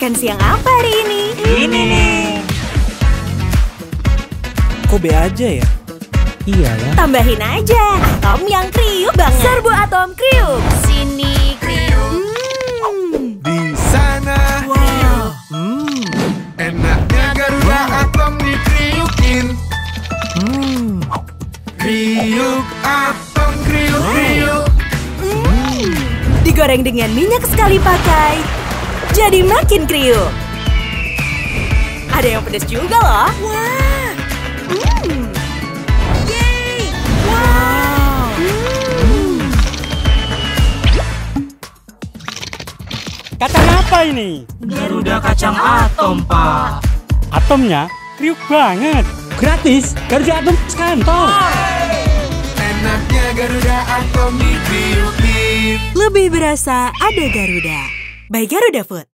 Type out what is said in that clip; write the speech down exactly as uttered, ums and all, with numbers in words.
Makan siang apa hari ini? Ini nih. Kok B aja ya? Iya ya. Tambahin aja atom yang kriuk banget. Serbu atom kriuk. Sini kriuk. Hmm. Di sana. Wow. Hmm. Enaknya Garuda atom dikriukin. Hmm. Kriuk atom kriuk kriuk. Hmm. Digoreng dengan minyak sekali pakai. Jadi makin kriuk. Ada yang pedas juga loh. Wah. Hmm. Yeay. Wow. Hmm. Kacang apa ini? Garuda kacang atom, Pak. Atomnya kriuk banget. Gratis, Garuda Atom sekantong. Enaknya Garuda atom dikriukin. Lebih berasa ada Garuda. By Garuda Food.